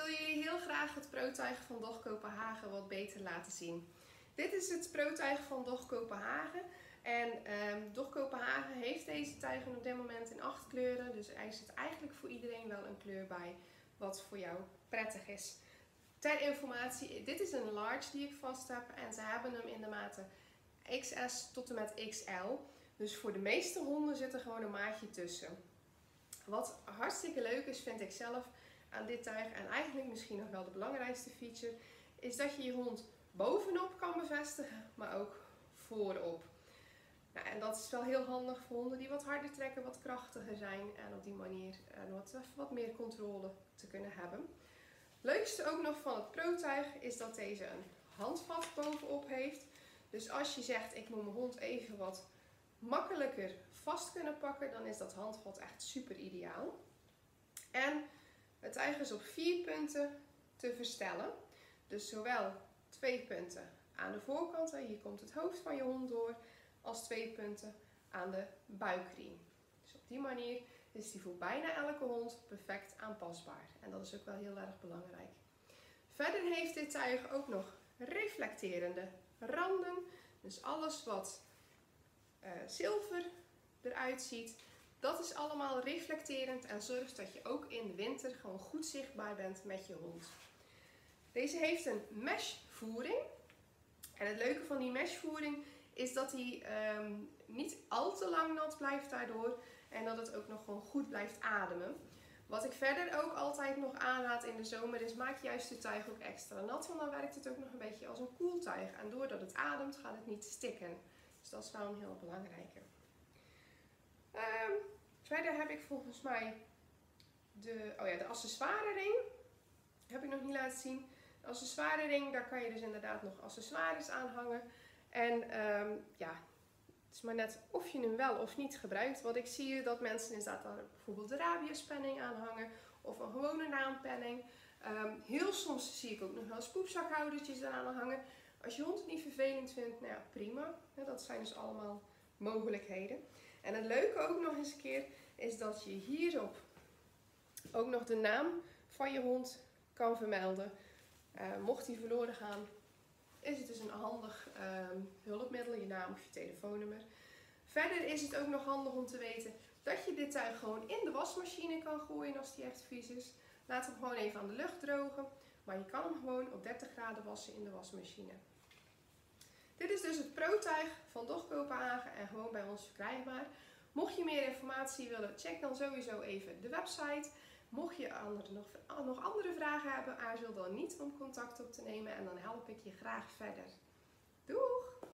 wil jullie heel graag het prototype van Dog Kopenhagen wat beter laten zien. Dit is het prototype van Dog Kopenhagen. En Dog Kopenhagen heeft deze tuigen op dit moment in 8 kleuren. Dus er zit eigenlijk voor iedereen wel een kleur bij wat voor jou prettig is. Ter informatie, dit is een large die ik vast heb. En ze hebben hem in de maten XS tot en met XL. Dus voor de meeste honden zit er gewoon een maatje tussen. Wat hartstikke leuk is, vind ik zelf, aan dit tuig, en eigenlijk misschien nog wel de belangrijkste feature, is dat je je hond bovenop kan bevestigen, maar ook voorop. Nou, en dat is wel heel handig voor honden die wat harder trekken, wat krachtiger zijn en op die manier wat meer controle te kunnen hebben. Leukste ook nog van het protuig is dat deze een handvat bovenop heeft. Dus als je zegt, ik moet mijn hond even wat makkelijker vast kunnen pakken, dan is dat handvat echt super ideaal. En het tuig is op 4 punten te verstellen. Dus zowel 2 punten aan de voorkant, hier komt het hoofd van je hond door, als 2 punten aan de buikriem. Dus op die manier is die voor bijna elke hond perfect aanpasbaar. En dat is ook wel heel erg belangrijk. Verder heeft dit tuig ook nog reflecterende randen. Dus alles wat zilver eruit ziet, dat is allemaal reflecterend en zorgt dat je ook in de winter gewoon goed zichtbaar bent met je hond. Deze heeft een mesh voering. En het leuke van die mesh voering is dat hij niet al te lang nat blijft daardoor. En dat het ook nog gewoon goed blijft ademen. Wat ik verder ook altijd nog aanraad in de zomer is, maak juist de tuig ook extra nat. Want dan werkt het ook nog een beetje als een koeltuig. En doordat het ademt gaat het niet stikken. Dus dat is wel een heel belangrijke. Verder heb ik volgens mij de accessoirering. Heb ik nog niet laten zien. De accessoirering, daar kan je dus inderdaad nog accessoires aan hangen. En het is maar net of je hem wel of niet gebruikt. Wat ik zie dat mensen inderdaad daar bijvoorbeeld de rabiespenning aan hangen. Of een gewone naampenning. Heel soms zie ik ook nog wel spoepzakhoudertjes eraan hangen. Als je hond het niet vervelend vindt, nou ja, prima. Dat zijn dus allemaal mogelijkheden. En het leuke ook nog eens een keer is dat je hierop ook nog de naam van je hond kan vermelden. Mocht die verloren gaan, is het dus een handig hulpmiddel, je naam of je telefoonnummer. Verder is het ook nog handig om te weten dat je dit tuig gewoon in de wasmachine kan gooien als die echt vies is. Laat hem gewoon even aan de lucht drogen, maar je kan hem gewoon op 30 graden wassen in de wasmachine. Dit is dus het protuig van Dog Kopenhagen en gewoon bij ons verkrijgbaar. Mocht je meer informatie willen, check dan sowieso even de website. Mocht je nog andere vragen hebben, aarzel dan niet om contact op te nemen en dan help ik je graag verder. Doeg!